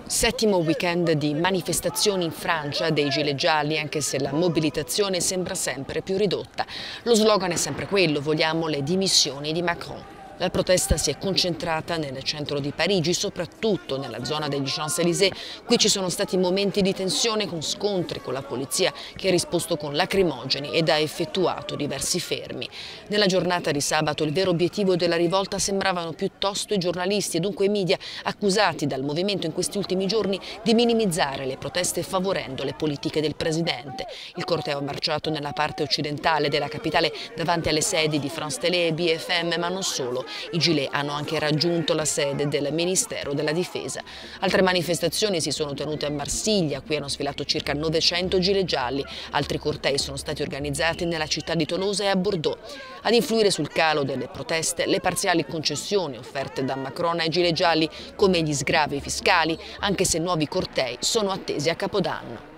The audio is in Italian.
Settimo weekend di manifestazioni in Francia dei Gilet gialli, anche se la mobilitazione sembra sempre più ridotta. Lo slogan è sempre quello: vogliamo le dimissioni di Macron. La protesta si è concentrata nel centro di Parigi, soprattutto nella zona degli Champs-Élysées. Qui ci sono stati momenti di tensione con scontri con la polizia che ha risposto con lacrimogeni ed ha effettuato diversi fermi. Nella giornata di sabato il vero obiettivo della rivolta sembravano piuttosto i giornalisti e dunque i media, accusati dal movimento in questi ultimi giorni di minimizzare le proteste favorendo le politiche del presidente. Il corteo ha marciato nella parte occidentale della capitale davanti alle sedi di France Télé e BFM, ma non solo. I Gilet hanno anche raggiunto la sede del Ministero della Difesa. Altre manifestazioni si sono tenute a Marsiglia, qui hanno sfilato circa 900 Gilet gialli. Altri cortei sono stati organizzati nella città di Tolosa e a Bordeaux. Ad influire sul calo delle proteste le parziali concessioni offerte da Macron ai Gilet gialli, come gli sgravi fiscali, anche se nuovi cortei sono attesi a Capodanno.